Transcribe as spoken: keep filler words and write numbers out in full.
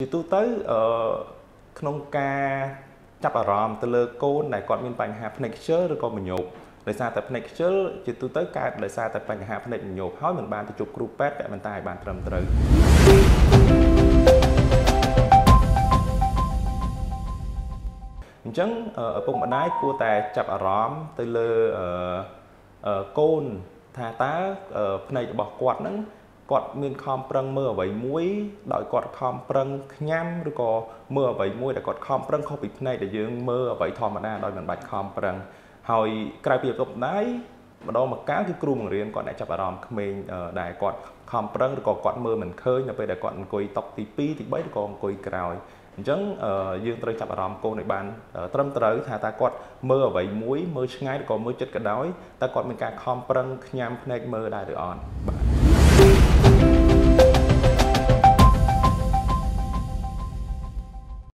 ជាទូទៅអឺក្នុងការចាប់អារម្មណ៍ទៅលើកូនដែលគាត់មានបញ្ហាភ្នែកខ្ជិលឬក៏មញោបដោយសារតែភ្នែកខ្ជិលជាទូទៅកើតដោយសារតែបញ្ហាភ្នែកមញោបហើយមិនបានទៅជួបគ្រូពេទ្យពាក់បន្តែឲ្យបានត្រឹមត្រូវអញ្ចឹងឪពុកម្ដាយគួរតែចាប់អារម្មណ៍ទៅលើកូនថាតើភ្នែករបស់គាត់ហ្នឹងគាត់មានខំប្រឹងមើលអ្វីមួយដោយគាត់ខំប្រឹងខ្ញាំឬក៏មើលអ្វីមួយដែលគាត់ខំប្រឹងខុសពីភ្នែកដែលយើងមើលអ្វីធម្មតាដោយមិនបាច់ខំប្រឹងហើយក្រៅពីឪពុកម្ដាយម្ដងមកកាលគឺគ្រូបង្រៀនគាត់អ្នកចាប់អារម្មណ៍ក្មេងដែលគាត់ខំប្រឹងឬក៏គាត់មើលមិនឃើញនៅពេលដែលគាត់អង្គុយតុទីពីរទីបីឬក៏អង្គុយក្រោយអញ្ចឹងយើងត្រូវចាប់អារម្មណ៍កូនឲ្យបានត្រឹមត្រូវថាតើគាត់មើលអ្វីមួយមើលឆ្ងាយឬក៏មើលចិត្តក៏ដោយតើគាត់មានការខំប្រឹងខ្ញាំភ្នែកមើលដែរឬអត់